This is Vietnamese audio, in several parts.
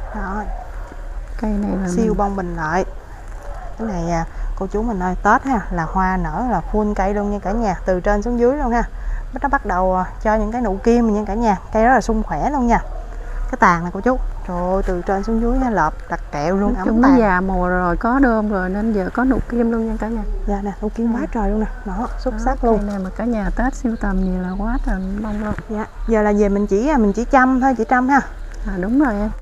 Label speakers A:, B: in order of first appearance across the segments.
A: Đó.
B: Cây này là
A: Siêu bông bình lợi. Cái này cô chú mình ơi, Tết ha, là hoa nở là full cây luôn nha cả nhà, từ trên xuống dưới luôn ha. Nó bắt đầu cho những cái nụ kim nha cả nhà, cây rất là sung khỏe luôn nha. Cái tàn này cô chú, trời ơi, từ trên xuống dưới nha, lợp đặt kẹo luôn.
B: Nói chung nó già mùa rồi, có đơm rồi nên giờ có nụ kim luôn nha cả nhà.
A: Dạ nè, nụ kim quá trời luôn nè, nó xuất sắc luôn.
B: Cây này mà cả nhà Tết siêu tầm gì là quá trời bông luôn.
A: Dạ, giờ là về mình chỉ chăm thôi chị Trâm ha.
B: Đúng rồi em.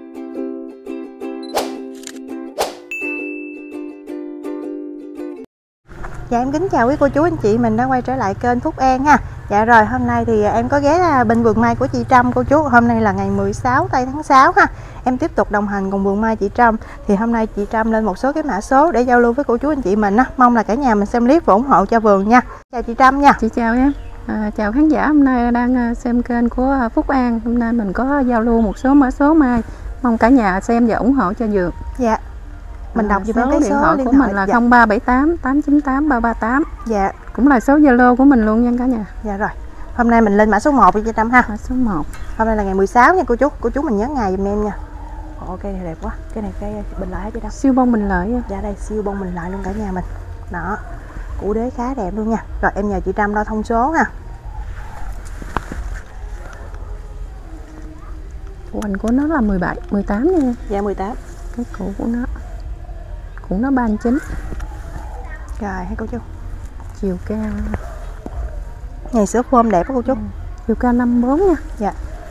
A: Dạ em kính chào quý cô chú anh chị mình đã quay trở lại kênh Phúc An ha. Dạ rồi, hôm nay thì em có ghé bên vườn mai của chị Trâm cô chú. Hôm nay là ngày 16 tây tháng 6 ha. Em tiếp tục đồng hành cùng vườn mai chị Trâm. Thì hôm nay chị Trâm lên một số cái mã số để giao lưu với cô chú anh chị mình á. Mong là cả nhà mình xem clip và ủng hộ cho vườn nha. Chào chị Trâm nha.
B: Chị chào em. Chào khán giả hôm nay đang xem kênh của Phúc An. Hôm nay mình có giao lưu một số mã số mai. Mong cả nhà xem và ủng hộ cho vườn.
A: Dạ. Mình đọc giùm em cái
B: điện
A: số
B: thoại của mình là 0378 898 338.
A: Dạ.
B: Cũng là số Zalo của mình luôn nha cả nhà.
A: Dạ rồi. Hôm nay mình lên mã số 1 đi chị Trâm ha.
B: Mã số 1.
A: Hôm nay là ngày 16 nha cô chú. Cô chú mình nhớ ngày giùm em nha. Ồ, cây này đẹp quá. Cái này cây bình lợi hả chị Trâm?
B: Siêu bông bình lợi nha.
A: Dạ đây siêu bông bình lợi luôn cả nhà mình. Đó. Củ đế khá đẹp luôn nha. Rồi em nhờ chị Trâm đo thông số ha.
B: Hoành của nó là 17, 18 nha.
A: Dạ 18.
B: Cái củ của nó cũng nó 39.
A: Rồi hay cô chú.
B: Chiều cao.
A: Ngày sữa phôm đẹp quá cô chú.
B: Chiều cao 54 nha.
A: Dạ.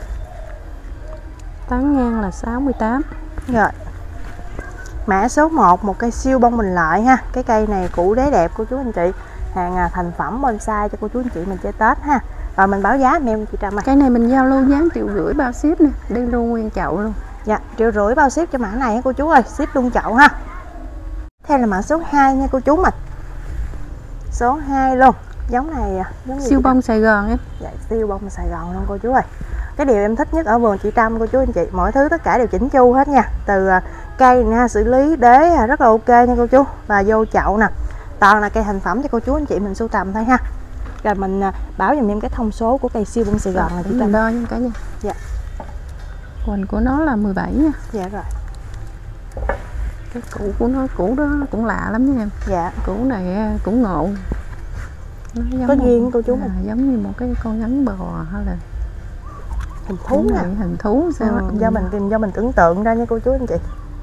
B: Tán ngang là 68.
A: Rồi. Mã số 1, một cây siêu bông bình lợi ha. Cái cây này củ đế đẹp cô chú anh chị. Hàng thành phẩm bonsai cho cô chú anh chị mình chơi Tết ha. Rồi mình báo giá em chị Trâm ơi.
B: Cái này mình giao lưu giá 1,5 triệu bao ship nè, đi luôn nguyên chậu luôn.
A: Dạ, 1,5 triệu bao ship cho mã này ha cô chú ơi, ship luôn chậu ha. Theo là mã số 2 nha cô chú mình. Số 2 luôn. Giống này giống
B: siêu bông Sài Gòn em.
A: Dạ, siêu bông Sài Gòn luôn cô chú ơi. Cái điều em thích nhất ở vườn chị Trâm cô chú anh chị, mọi thứ tất cả đều chỉnh chu hết nha. Từ cây nha, xử lý đế rất là ok nha cô chú. Và vô chậu nè. Toàn là cây thành phẩm cho cô chú anh chị mình sưu tầm thôi ha. Rồi mình báo giùm em cái thông số của cây siêu bông Sài Gòn này chị Trâm.
B: Đo nha cả nhà.
A: Dạ.
B: Hoành của nó là 17 nha.
A: Dạ rồi.
B: Cái củ của nó, củ đó cũng lạ lắm nha em.
A: Dạ.
B: Củ này cũng ngộ. Nó giống
A: có duyên cô chú mình.
B: Giống như một cái con rắn bò hay là
A: hình thú nè.
B: Hình thú sao
A: do mình tưởng tượng ra nha cô chú anh chị.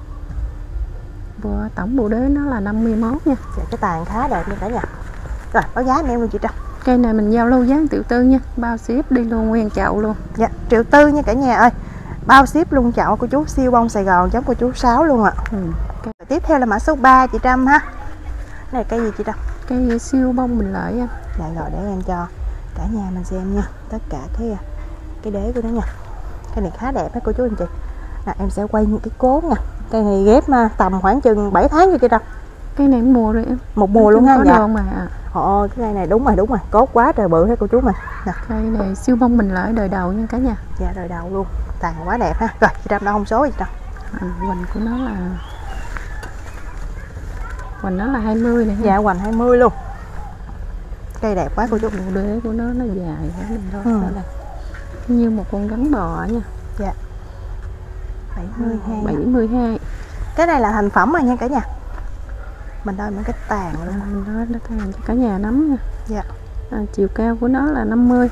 B: Tổng bộ đế nó là 51 nha.
A: Dạ, cái tàn khá đẹp nha cả nhà. Rồi báo giá em luôn chị Trâm.
C: Cây này mình giao lưu giá 1,4 triệu nha, bao ship đi luôn nguyên chậu luôn.
A: Dạ, 1,4 triệu nha cả nhà ơi. Bao ship luôn chậu cô chú, siêu bông Sài Gòn giống cô chú Sáu luôn ạ. Tiếp theo là mã số 3 chị Trâm ha. Này cây gì chị Trâm?
B: Cây siêu bông bình lợi em.
A: Dạ rồi, để em cho cả nhà mình xem nha. Tất cả cái đế của nó nha. Cây này khá đẹp đó cô chú anh chị. Nè, em sẽ quay những cái cốt nha. Cây này ghép tầm khoảng chừng 7 tháng cho chị Trâm.
B: Cây này mùa rồi em.
A: Một mùa luôn ha.
B: Dạ. Mà.
A: Ồ, cái cây này đúng rồi, cốt quá trời bự hết cô chú mình. Nè.
B: Cây này siêu bông bình lợi đời đầu nha cả nhà.
A: Dạ, đời đầu luôn. Tàn quá đẹp ha. Rồi, chị Trâm đo thông số chị Trâm.
B: Hoành của nó là 20 này.
A: Dạ, hoành 20 luôn. Cây đẹp quá cô chú.
B: Bộ đế của nó dài quá mình đó. Như một con rắn bò nha.
A: Dạ.
B: 72.
A: Cái này là thành phẩm rồi nha cả nhà. Mình đo những cái tàn luôn.
B: Mình đo tàn cho cả nhà nắm nha.
A: Dạ.
B: Chiều cao của nó là 50.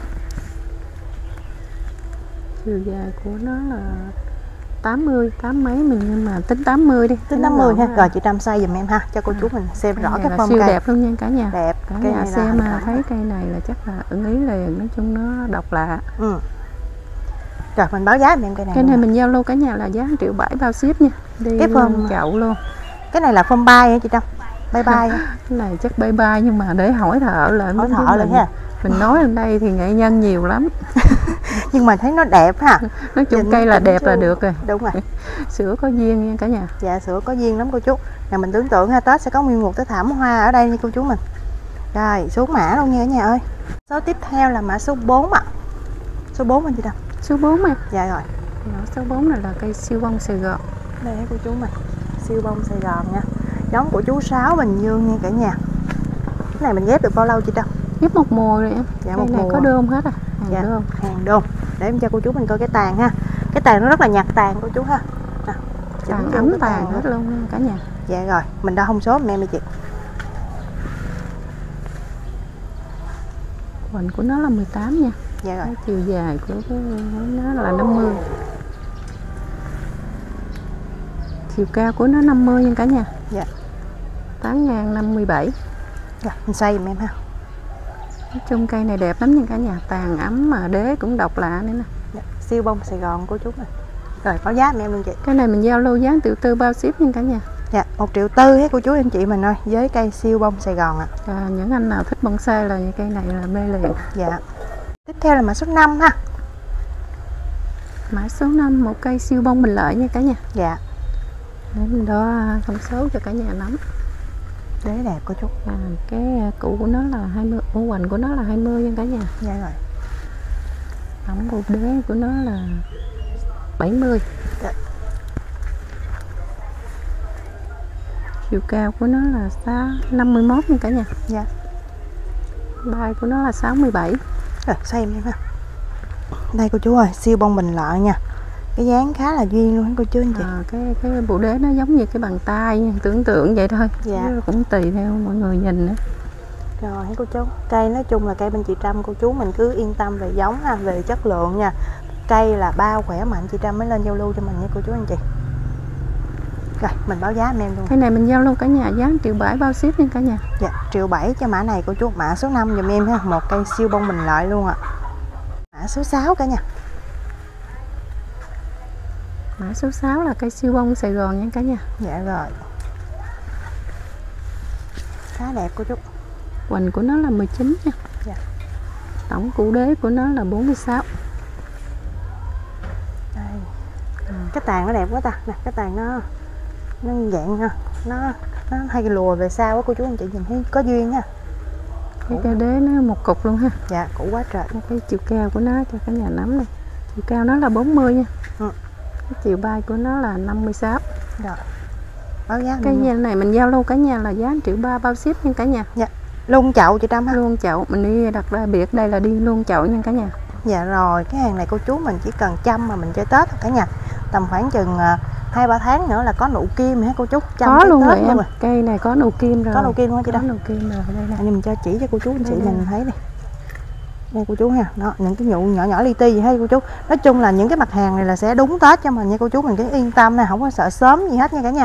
B: Chiều dài của nó là 80, 8 mấy mình, nhưng mà tính 80 đi.
A: Tính 80 ha. Rồi chị Trâm xoay giùm em ha, cho cô chú mình xem rõ cái form
B: siêu
A: cây.
B: đẹp luôn nha cả nhà.
A: Đẹp.
B: Cả nhà xem mà thấy cây này là chắc là ưng ý liền, nói chung nó độc lạ.
A: Rồi mình báo giá em cây này.
B: Cái này mình giao lưu cả nhà là giá 1,7 triệu bao ship nha. Đi
A: cái form
B: chậu luôn.
A: Cái này là form bay hả chị Trâm? Bye.
B: Cái này chắc bye nhưng mà để hỏi thợ lại.
A: Hỏi thợ lại ha.
B: Mình nói ở đây thì nghệ nhân nhiều lắm.
A: Nhưng mà thấy nó đẹp ha.
B: Nói chung cây là đẹp là được rồi.
A: Đúng rồi.
B: Sữa có duyên nha cả nhà.
A: Dạ, sữa có duyên lắm cô chú. Nè, mình tưởng tượng ha, Tết sẽ có nguyên một cái thảm hoa ở đây nha cô chú mình. Rồi, xuống mã luôn nha cả nhà ơi. Số tiếp theo là mã số 4 ạ. Số 4 anh chị Trâm.
B: Số 4 mà.
A: Dạ rồi.
B: Số 4 này là cây siêu bông Sài Gòn.
A: Đây cô chú mình. Siêu bông Sài Gòn nha. Giống của chú Sáu Bình Dương nha cả nhà. Cái này mình ghép được bao lâu chị Trâm?
B: Ghép một mùa rồi em.
A: Dạ,
B: cây
A: một
B: này
A: mùa.
B: có đơm hết à.
A: Hàng đơm. Để em cho cô chú mình coi cái tàn ha. Cái tàn nó rất là nhạt tàn cô chú ha. Nè.
B: Tàn ấm tàn hết luôn nha cả nhà.
A: Dạ rồi, mình đo thông số giùm em đi chị.
B: Hoành của nó là 18 nha.
A: Dạ rồi.
B: Cái chiều dài của nó là 50. Chiều cao của nó 50 nha cả nhà.
A: Dạ.
B: Tán ngang 57.
A: Dạ, mình xoay giùm em ha.
B: Nói chung cây này đẹp lắm nha cả nhà. Tàn ấm mà đế cũng độc lạ nữa nè.
A: Dạ, siêu bông Sài Gòn của chú này. Rồi báo giá giùm em luôn chị.
B: Cái này mình giao lưu giá 1 triệu tư bao ship nha cả nhà.
A: Dạ, 1 triệu tư hết cô chú anh chị mình ơi, với cây siêu bông Sài Gòn ạ.
B: Những anh nào thích bonsai là cây này là mê liền.
A: Dạ. Tiếp theo là mã số 5 ha.
B: Mã số 5, một cây siêu bông Bình Lợi nha cả nhà.
A: Dạ.
B: Để mình đo thông số cho cả nhà nắm.
A: Đế đẹp cô chú.
B: Cái củ của nó là 20, hoành của nó là 20 nha cả nhà.
A: Dạ rồi.
B: Tổng bộ đế của nó là 70.
A: Dạ.
B: Chiều cao của nó là 51 nha cả nhà.
A: Dạ.
B: Bay của nó là 67.
A: Rồi, xoay em ha. Đây cô chú ơi, siêu bông Bình Lợi nha. Cái dáng khá là duyên luôn cô chú anh chị.
B: Cái bộ đế nó giống như cái bàn tay nha, tưởng tượng vậy thôi.
A: Dạ.
B: Cũng tùy theo mọi người nhìn nữa.
A: Rồi cô chú, cây nói chung là cây bên chị Trâm cô chú mình cứ yên tâm về giống ha, về chất lượng nha. Cây là bao khỏe mạnh, chị Trâm mới lên giao lưu cho mình nha cô chú anh chị. Rồi, mình báo giá em luôn.
B: Cái này mình giao lưu cả nhà giá 1,7 triệu bao ship nha cả nhà.
A: Dạ, 1,7 triệu cho mã này cô chú, mã số 5 giùm em ha, một cây siêu bông Bình Lợi luôn ạ. Mã số 6 cả nhà.
B: Mã số 6 là cây siêu bông Sài Gòn nha cả nhà.
A: Dạ rồi. Khá đẹp cô chú.
B: Hoành của nó là 19 nha.
A: Dạ.
B: Tổng củ đế của nó là 46.
A: Đây. Cái tàn nó đẹp quá ta. Nè, cái tàn nó dạng ha, nó hay lùa về sau á cô chú anh chị nhìn thấy có duyên nha.
B: Cái đế nó một cục luôn ha.
A: Dạ, cũ quá trời.
B: Cái chiều cao của nó cho cả nhà nắm này. Chiều cao nó là 40 nha. Cái chiều bay của nó là 56.
A: Rồi. Báo giá
B: cái này mình giao lưu cả nhà là giá 1,3 triệu bao ship nha cả nhà.
A: Dạ. Luôn chậu chị Trâm ha.
B: Luôn chậu, mình đi đặt ra biệt đây là đi luôn chậu nha cả nhà.
A: Dạ rồi, cái hàng này cô chú mình chỉ cần chăm mà mình chơi Tết thôi cả nhà. Tầm khoảng chừng 2-3 tháng nữa là có nụ kim hả cô chú? Chăm
B: có luôn rồi
A: em.
B: Cây này có nụ kim rồi.
A: Có nụ kim không chị?
B: Có nụ kim rồi đây nè.
A: Mình cho chỉ cho cô chú anh chị mình thấy đi. Đây cô chú ha, đó, những cái nhụ nhỏ nhỏ li ti gì hết cô chú. Nói chung là những cái mặt hàng này là sẽ đúng Tết cho mình nha cô chú, mình cứ yên tâm nè, không có sợ sớm gì hết nha cả nhà.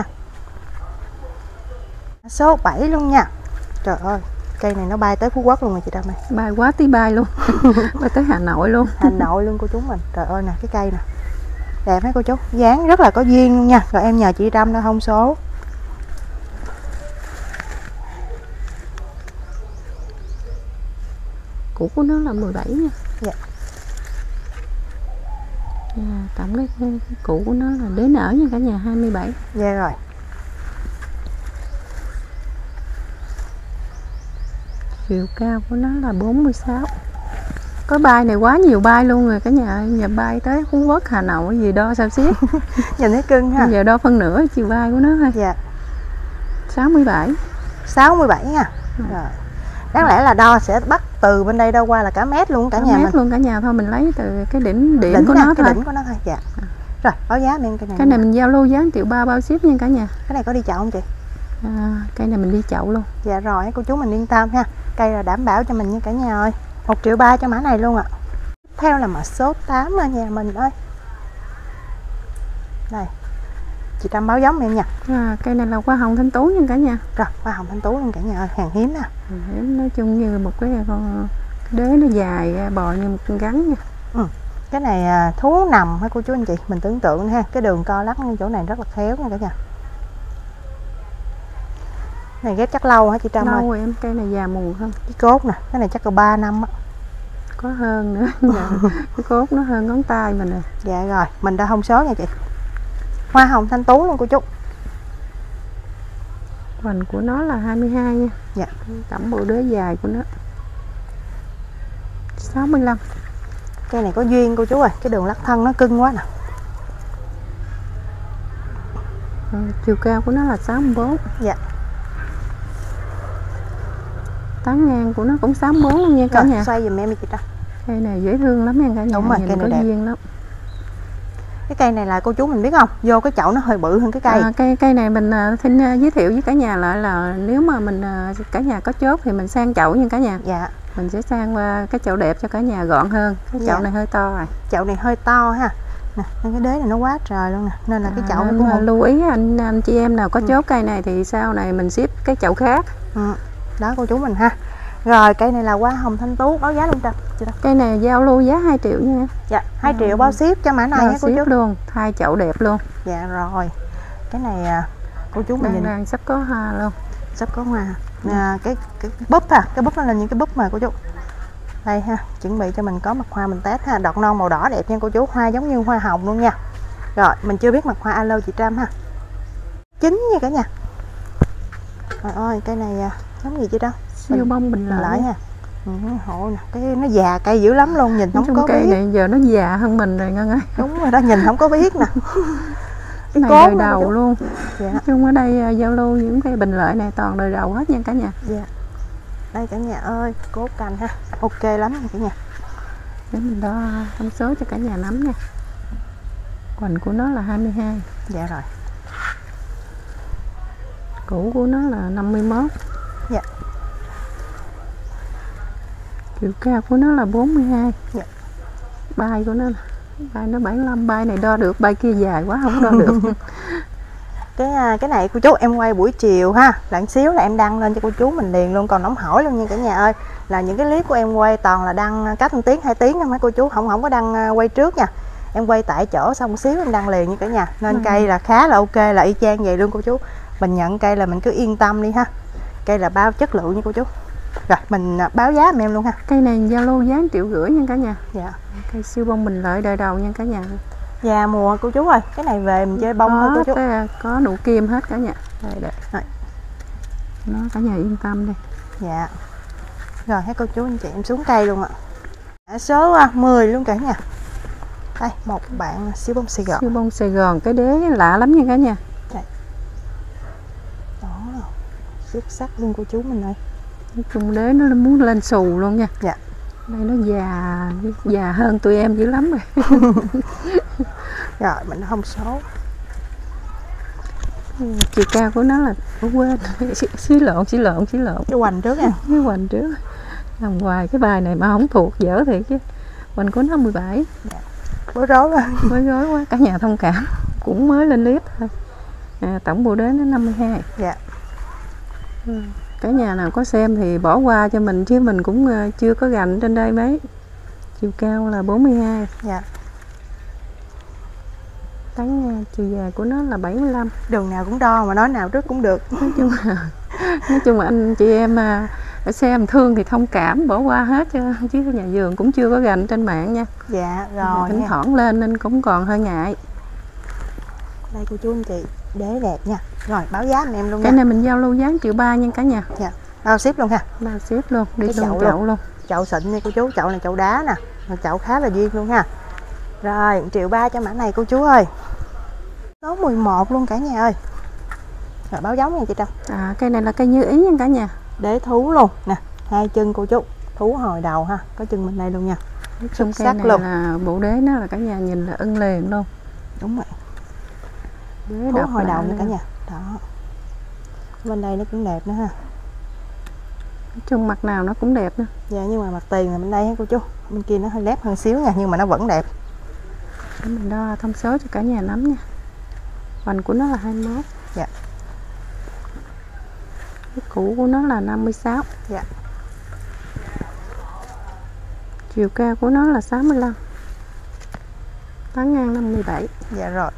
A: Số 7 luôn nha. Trời ơi, cây này nó bay tới Phú Quốc luôn rồi chị Trâm này.
B: Bay quá tí bay luôn. Bay tới Hà Nội luôn.
A: Hà Nội luôn cô chú mình. Trời ơi nè, cái cây nè. Đẹp hết cô chú, dáng rất là có duyên luôn nha. Rồi em nhờ chị Trâm nó thông số.
B: Củ của nó là 17 nha.
A: Dạ.
B: Tổng cái củ của nó là đế nở nha cả nhà, 27.
A: Dạ rồi.
B: Chiều cao của nó là 46. Có bay này quá nhiều bay luôn rồi cả nhà. Giờ bay tới Phú Quốc, Hà Nội gì đo sao xiết.
A: Nhìn thấy cưng ha.
B: Giờ đo phân nửa chiều bay của nó thôi.
A: Dạ.
B: 67.
A: 67 nha. Rồi. Đáng lẽ là đo sẽ bắt từ bên đây đo qua là cả mét luôn cả nhà
B: mét
A: mình.
B: Luôn cả nhà thôi, mình lấy từ cái đỉnh của
A: nè,
B: nó
A: cái
B: thôi.
A: đỉnh của nó thôi. Dạ. Rồi, báo giá em cây này.
B: Cái này mình giao lưu giá 1,3 triệu bao ship nha cả nhà.
A: Cái này có đi chậu không chị?
B: Cây này mình đi chậu luôn.
A: Dạ rồi, cô chú mình yên tâm ha. Cây là đảm bảo cho mình nha cả nhà ơi. 1,3 triệu cho mã này luôn ạ. Tiếp theo là mã số 8 ở nhà mình ơi. Đây. Chị Trâm báo giống em nha.
B: Cây này là hoa hồng thanh tú nha cả nhà.
A: Rồi, hoa hồng thanh tú luôn cả nhà ơi, hàng hiếm nè.
B: Nói chung như một cái con đế nó dài bò như một con rắn nha.
A: Cái này thú nằm hả cô chú anh chị, mình tưởng tượng ha, cái đường co lắc chỗ này rất là khéo nha cả nhà. Này ghép chắc lâu hả chị Trâm ơi?
B: Lâu rồi em, cây này già mùn không?
A: Cái cốt nè, cái này chắc là 3 năm á.
B: Có hơn nữa. Cái cốt nó hơn ngón tay mình nè.
A: Dạ rồi, mình đã thông số nha chị. Hoa hồng thanh tú luôn cô chú.
B: Hoành của nó là 22 nha.
A: Dạ.
B: Tổng bộ đế dài của nó 65.
A: Cây này có duyên cô chú ơi, cái đường lắc thân nó cưng quá nè.
B: Chiều cao của nó là 64.
A: Dạ.
B: Tán ngang của nó cũng 64 luôn nha cả nhà.
A: Xoay giùm em đi chị Trâm.
B: Cây này dễ thương lắm nha cả nhà.
A: Đúng rồi,
B: nhìn
A: cây này
B: có
A: đẹp.
B: duyên lắm.
A: Cái cây này là cô chú mình biết không, vô cái chậu nó hơi bự hơn cái cây.
B: Cây này mình xin giới thiệu với cả nhà lại là nếu mà mình cả nhà có chốt thì mình sang chậu nha cả nhà.
A: Dạ.
B: Mình sẽ sang qua cái chậu đẹp cho cả nhà gọn hơn. Cái chậu này hơi to rồi.
A: Chậu này hơi to ha. Nè, cái đế này nó quá trời luôn nè, nên là cái chậu nó cũng
B: lưu ý anh chị em nào có chốt cây này thì sau này mình ship cái chậu khác.
A: Đó cô chú mình ha. Rồi cây này là hoa hồng thanh tú, báo giá luôn Trâm.
B: Cây này giao lưu giá 2 triệu nha.
A: Dạ, 2 triệu bao ship cho mã này nha cô chú.
B: Luôn, thay chậu đẹp luôn.
A: Dạ rồi. Cái này cô chú mình
B: nhìn sắp có hoa luôn.
A: Sắp có hoa. Cái búp ha, cái búp nó là những cái búp mà cô chú. Đây ha, chuẩn bị cho mình có mặt hoa mình test ha, đọt non màu đỏ đẹp nha cô chú, hoa giống như hoa hồng luôn nha. Rồi, mình chưa biết mặt hoa alo chị Trâm ha. Chín nha cả nhà. Trời ơi, cây này giống gì chứ đâu.
B: Siêu bông bình lợi
A: nha. Hộ nè, cái nó già cây dữ lắm luôn, nhìn không có
B: cây
A: biết.
B: Này giờ nó già hơn mình rồi Ngân ơi.
A: Đúng rồi đó, nhìn không có biết nè.
B: Cái này đời đầu luôn.
A: Dạ.
B: Nói chung ở đây giao lưu những cây bình lợi này toàn đời đầu hết nha cả nhà.
A: Dạ. Đây cả nhà ơi, cố cành ha. Ok lắm nha cả nhà.
B: Để mình đo thông số cho cả nhà nắm nha. Hoành của nó là 22.
A: Dạ rồi.
B: Củ của nó là 51.
A: Dạ.
B: Chiều cao của nó là 42.
A: Dạ.
B: Bay của nó bay nó 75, bay này đo được, bay kia dài quá không đo được.
A: Cái này cô chú em quay buổi chiều ha, lặng xíu là em đăng lên cho cô chú mình liền luôn, còn nóng hổi luôn nha cả nhà ơi. Là những cái clip của em quay toàn là đăng cách 1 tiếng 2 tiếng nha mấy cô chú, không có đăng quay trước nha. Em quay tại chỗ xong một xíu em đăng liền nha cả nhà. Nên cây là khá là ok, là y chang vậy luôn cô chú. Mình nhận cây là mình cứ yên tâm đi ha. Cây là bao chất lượng nha cô chú. Rồi mình báo giá em luôn ha.
B: Cây này giao lưu giá 1,5 triệu nha cả nhà.
A: Dạ.
B: Cây siêu bông bình lợi đời đầu nha cả nhà.
A: Dạ mùa cô chú ơi, cái này về mình chơi bông thôi cô chú.
B: Có nụ kim hết cả nhà. Đây. Nó cả nhà yên tâm đi.
A: Dạ. Rồi các cô chú anh chị em xuống cây luôn ạ. Số 10 luôn cả nhà. Đây, một bạn siêu bông Sài Gòn.
B: Siêu bông Sài Gòn, cái đế lạ lắm nha cả nhà.
A: Đây. Đó. Xuất sắc luôn cô chú mình ơi.
B: Nói chung đế nó muốn lên xù luôn nha.
A: Dạ.
B: Đây nó già hơn tụi em dữ lắm rồi.
A: Rồi mình thông số.
B: Chiều cao của nó là quên xí lộn.
A: Cái hoành trước nha.
B: Cái hoành trước. Nằm ngoài cái bài này mà không thuộc dở thiệt chứ. Hoành của nó 17.
A: Dạ. Bối rối quá.
B: Bối rối quá, cả nhà thông cảm. Cũng mới lên clip thôi. Tổng bộ đế nó 52.
A: Dạ.
B: Cả nhà nào có xem thì bỏ qua cho mình chứ mình cũng chưa có gành trên đây mấy. Chiều cao là 42.
A: Dạ.
B: Tán chiều dài của nó là 75.
A: Đường nào cũng đo mà nói nào trước cũng được.
B: Nói chung là anh chị em xem thương thì thông cảm bỏ qua hết chứ cái nhà vườn cũng chưa có gành trên mạng nha.
A: Dạ rồi.
B: Thỉnh thoảng lên nên cũng còn hơi ngại.
A: Đây cô chú anh chị, đế đẹp nha. Rồi báo giá em luôn nha.
B: Cái này mình giao lưu giá 1,3 triệu nha cả nhà.
A: Dạ. Bao ship luôn ha.
B: Bao ship luôn, đi
A: cái
B: luôn
A: chậu
B: luôn.
A: Chậu xịn nha cô chú, chậu này chậu đá nè. Chậu khá là duyên luôn ha. Rồi 1,3 triệu cho mã này cô chú ơi. Số 11 luôn cả nhà ơi. Rồi báo giống nha chị Trâm.
B: Cây này là cây như ý nha cả nhà.
A: Đế thú luôn nè, 2 chân cô chú. Thú hồi đầu ha, có chân bên đây luôn nha.
B: Trong cây này luôn. Là bộ đế nó là cả nhà nhìn là ưng liền luôn.
A: Đúng rồi.
B: Đế
A: thú hồi đầu nha cả nhà. Đó. Bên đây nó cũng đẹp nữa ha.
B: Chung mặt nào nó cũng đẹp nữa.
A: Dạ nhưng mà mặt tiền là bên đây ha cô chú. Bên kia nó hơi lép hơn xíu nha, nhưng mà nó vẫn đẹp.
B: Để mình đo thông số cho cả nhà nắm nha. Hoành của nó là 21.
A: Dạ.
B: Cái củ của nó là 56.
A: Dạ.
B: Chiều cao của nó là 65. Tán ngang 57.
A: Dạ rồi.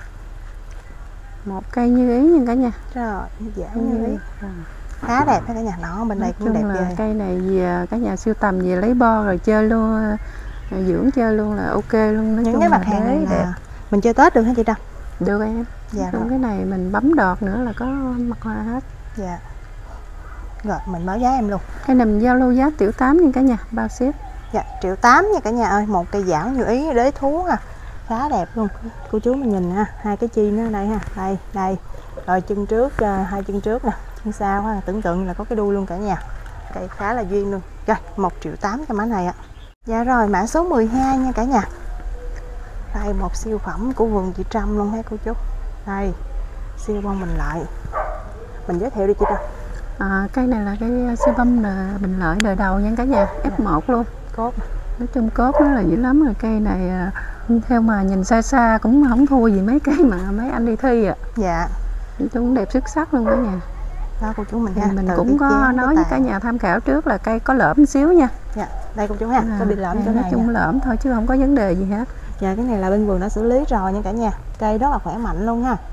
B: Một cây như ý nha cả nhà.
A: Rồi, dạ như ý. Khá đẹp ha cả nhà. Nó bên đây cũng đẹp ghê.
B: Cây này về cả nhà sưu tầm về lấy bo rồi chơi luôn, dưỡng chơi luôn là ok luôn. Nói
A: những cái mặt hàng này đẹp. Mình chơi Tết được hả chị Trâm?
B: Được em.
A: Dạ rồi.
B: Cái này mình bấm đọt nữa là có mặt hoa hết.
A: Dạ. Rồi mình báo giá em luôn.
B: Cây này mình giao lưu giá 1,8 triệu nha cả nhà, bao ship.
A: Dạ 1,8 triệu nha cả nhà ơi. Một cây dảo như ý, đế thú ha. Khá đẹp luôn. Cô chú mình nhìn ha, 2 cái chi nó ở đây ha. Đây. Rồi chân trước, 2 chân trước nè, chân sau ha, tưởng tượng là có cái đuôi luôn cả nhà. Cây khá là duyên luôn. Rồi 1,8 triệu cho mã này ạ. Dạ rồi mã số 12 nha cả nhà. Đây một siêu phẩm của vườn chị Trâm luôn ha cô chú. Đây siêu bông bình lợi. Mình giới thiệu đi chị Trâm.
B: Cây này là cây siêu bông bình lợi đời đầu nha cả nhà, F1 luôn.
A: Cốt.
B: Nói chung cốt nó là dữ lắm rồi. Cây này theo mà nhìn xa xa cũng không thua gì mấy cây mà mấy anh đi thi ạ.
A: Dạ.
B: Nói chung đẹp xuất sắc luôn cả nhà.
A: Đó cô chú mình ha.
B: Mình cũng có nói với cả nhà tham khảo trước là cây có lõm xíu nha.
A: Dạ. Đây cô chú ha, có bị lõm chỗ này.
B: Nói chung lõm thôi chứ không có vấn đề gì hết.
A: Dạ cái này là bên vườn đã xử lý rồi nha cả nhà. Cây rất là khỏe mạnh luôn ha.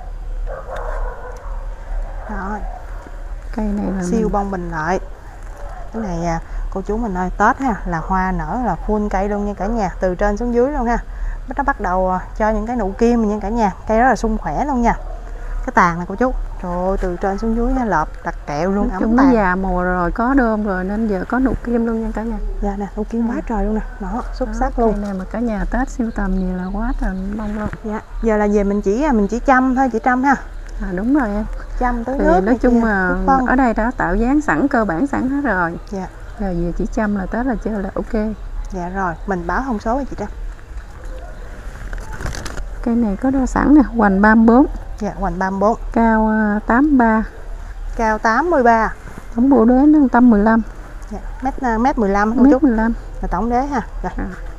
A: Rồi.
B: Cây này là
A: siêu bông bình lợi. Cái này cô chú mình ơi, Tết ha là hoa nở là full cây luôn nha cả nhà, từ trên xuống dưới luôn ha. Nó bắt đầu cho những cái nụ kim nha cả nhà, cây rất là sung khỏe luôn nha. Cái tàn này cô chú, trời ơi, từ trên xuống dưới ha, lợp đặt kẹo luôn.
B: Chúng nó già mùa rồi, có đơm rồi nên giờ có nụ kim luôn nha cả nhà.
A: Dạ nè, nụ kim quá trời luôn nè, nó xuất sắc luôn.
B: Cây này mà cả nhà Tết siêu tầm gì là quá trời bông luôn.
A: Dạ, giờ là về mình chỉ chăm thôi chị Trâm ha.
B: Đúng rồi em.
A: Chăm tới nước.
B: Nói chung mà ở đây đã tạo dáng sẵn, cơ bản sẵn hết rồi.
A: Dạ.
B: Giờ về chỉ chăm là Tết là chơi là ok.
A: Dạ rồi, mình báo thông số cho chị Trâm.
B: Cây này có đo sẵn nè, hoành 34.
A: Dạ, hoành 34.
B: Cao 83.
A: Cao 83.
B: Tổng bộ đế nó tầm 15.
A: Dạ, mét 15 cô chú.
B: 15.
A: Là tổng đế ha. Rồi.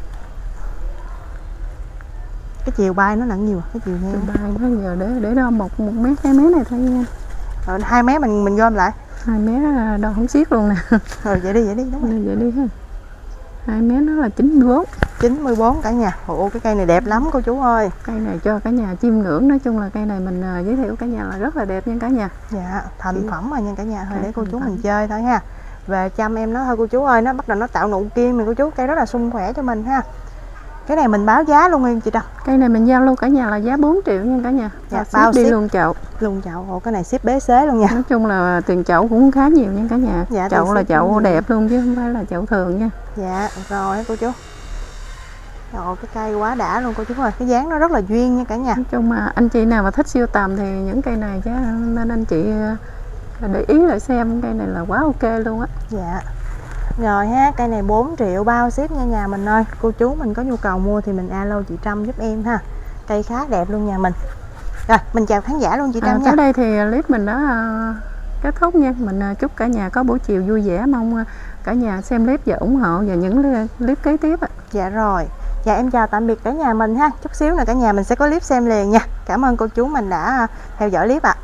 A: Cái chiều bay nó nặng nhiều, cái chiều ngang.
B: Bay nó giờ để đo 1 mét 2 mét này thôi nha.
A: Rồi 2 mét mình gom lại.
B: 2 mét đo không xiết luôn nè.
A: Rồi vậy đi đúng rồi.
B: Vậy đi ha. 2 mét nó là 94.
A: 94 cả nhà. Ồ, cái cây này đẹp lắm cô chú ơi.
B: Cây này cho cả nhà chiêm ngưỡng, nói chung là cây này mình giới thiệu cả nhà là rất là đẹp nha cả nhà.
A: Dạ, thành phẩm rồi nha cả nhà, thôi để cô chú mình chơi thôi ha. Về chăm em nó thôi cô chú ơi, nó bắt đầu nó tạo nụ kim rồi cô chú, cây rất là sung khỏe cho mình ha. Cái này mình báo giá luôn em chị Trâm.
B: Cây này mình giao lưu cả nhà là giá 4 triệu nha cả nhà.
A: Dạ, bao
B: đi
A: ship
B: luôn chậu.
A: Luôn chậu. Ồ, cái này ship bế xế luôn nha.
B: Nói chung là tiền chậu cũng khá nhiều nha cả nhà.
A: Dạ,
B: chậu là chậu đẹp luôn chứ không phải là chậu thường nha.
A: Dạ, rồi cô chú. Trời, cái cây quá đã luôn cô chú ơi, cái dáng nó rất là duyên nha cả nhà.
B: Nói chung mà anh chị nào mà thích siêu tầm thì những cây này chứ nên anh chị để ý lại xem, cây này là quá ok luôn á.
A: Dạ. Rồi ha, cây này 4 triệu bao ship nha nhà mình ơi. Cô chú mình có nhu cầu mua thì mình alo chị Trâm giúp em ha. Cây khá đẹp luôn nhà mình. Rồi, mình chào khán giả luôn chị Trâm nha.
B: Tới đây thì clip mình đã kết thúc nha. Mình chúc cả nhà có buổi chiều vui vẻ, mong cả nhà xem clip và ủng hộ vào những clip kế tiếp ạ.
A: Dạ rồi. Dạ em chào tạm biệt cả nhà mình ha. Chút xíu nữa cả nhà mình sẽ có clip xem liền nha. Cảm ơn cô chú mình đã theo dõi clip ạ.